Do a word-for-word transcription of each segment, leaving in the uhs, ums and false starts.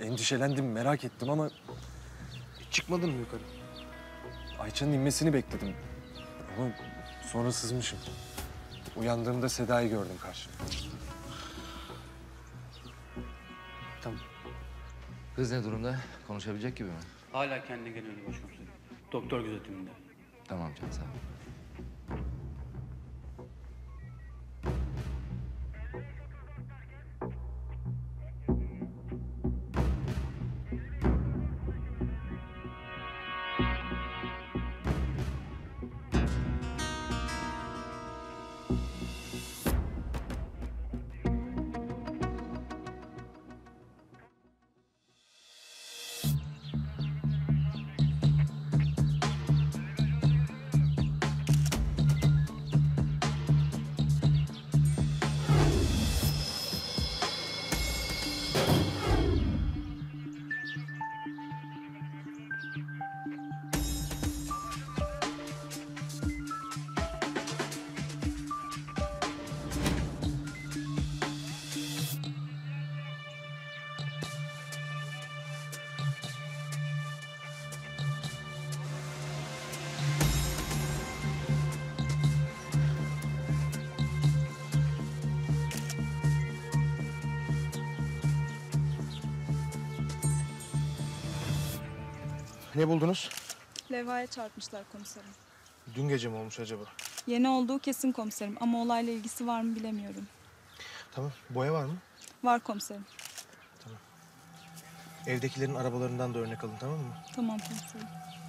endişelendim, merak ettim ama Çıkmadın mı yukarı? Ayça'nın inmesini bekledim. Ama sonra sızmışım. Uyandığımda Seda'yı gördüm karşımda. Tamam. Kız ne durumda? Konuşabilecek gibi mi? Hala kendine geliyordu başkomiserim. Doktor gözetiminde. Tamam Can, sağ ol. Ne buldunuz? Levhaya çarpmışlar komiserim. Dün gece mi olmuş acaba? Yeni olduğu kesin komiserim ama olayla ilgisi var mı bilemiyorum. Tamam. Boya var mı? Var komiserim. Evdekilerin arabalarından da örnek alın, tamam mı? Tamam komiserim.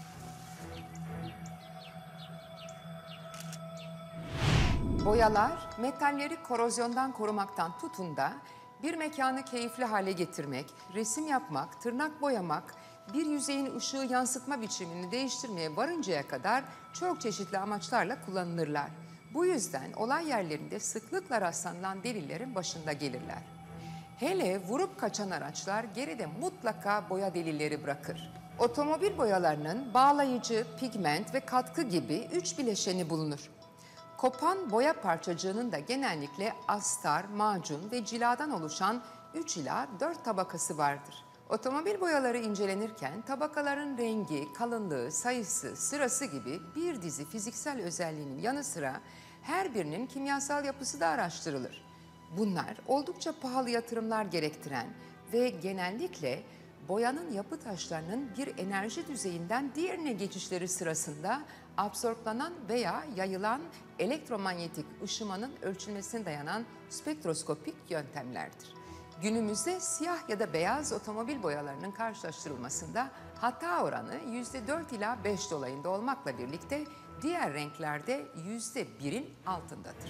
Boyalar, metalleri korozyondan korumaktan tutun da bir mekanı keyifli hale getirmek, resim yapmak, tırnak boyamak, bir yüzeyin ışığı yansıtma biçimini değiştirmeye varıncaya kadar çok çeşitli amaçlarla kullanılırlar. Bu yüzden olay yerlerinde sıklıkla rastlanılan delillerin başında gelirler. Hele vurup kaçan araçlar geride mutlaka boya delilleri bırakır. Otomobil boyalarının bağlayıcı, pigment ve katkı gibi üç bileşeni bulunur. Kopan boya parçacığının da genellikle astar, macun ve ciladan oluşan üç ila dört tabakası vardır. Otomobil boyaları incelenirken tabakaların rengi, kalınlığı, sayısı, sırası gibi bir dizi fiziksel özelliğinin yanı sıra her birinin kimyasal yapısı da araştırılır. Bunlar oldukça pahalı yatırımlar gerektiren ve genellikle boyanın yapı taşlarının bir enerji düzeyinden diğerine geçişleri sırasında absorplanan veya yayılan elektromanyetik ışımanın ölçülmesine dayanan spektroskopik yöntemlerdir. Günümüzde siyah ya da beyaz otomobil boyalarının karşılaştırılmasında hata oranı yüzde dört ila beş dolayında olmakla birlikte diğer renklerde yüzde birin altındadır.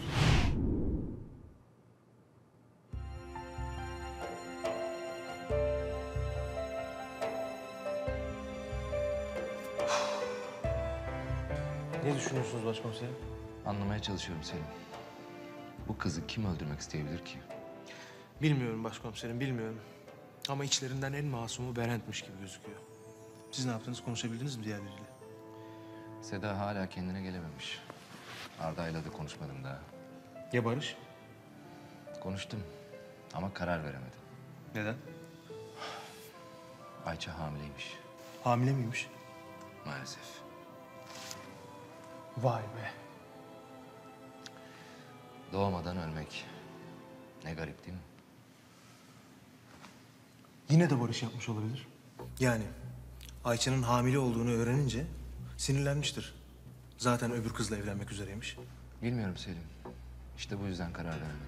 Ne düşünüyorsunuz başkomiserim? Anlamaya çalışıyorum Selim. Bu kızı kim öldürmek isteyebilir ki? Bilmiyorum başkomiserim, bilmiyorum. Ama içlerinden en masumu Berent'miş gibi gözüküyor. Siz ne yaptınız? Konuşabildiniz mi diğerleriyle? Seda hala kendine gelememiş. Arda'yla da konuşmadım daha. Ya Barış? Konuştum ama karar veremedim. Neden? Ayça hamileymiş Hamile miymiş? maalesef. Vay be. Doğmadan ölmek. Ne garip değil mi? Yine de Barış yapmış olabilir. Yani Ayça'nın hamile olduğunu öğrenince sinirlenmiştir. Zaten öbür kızla evlenmek üzereymiş. Bilmiyorum Selim. İşte bu yüzden karar veremedim.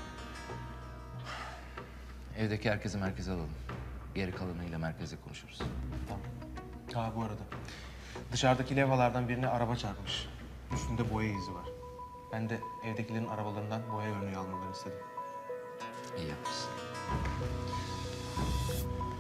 Evdeki herkesi merkeze alalım. Geri kalanıyla merkezde konuşuruz. Tamam. Ha bu arada dışarıdaki levhalardan birine araba çarpmış. Üstünde boya izi var. Ben de evdekilerin arabalarından boya örneği almalarını istedim. İyi yapmışsın.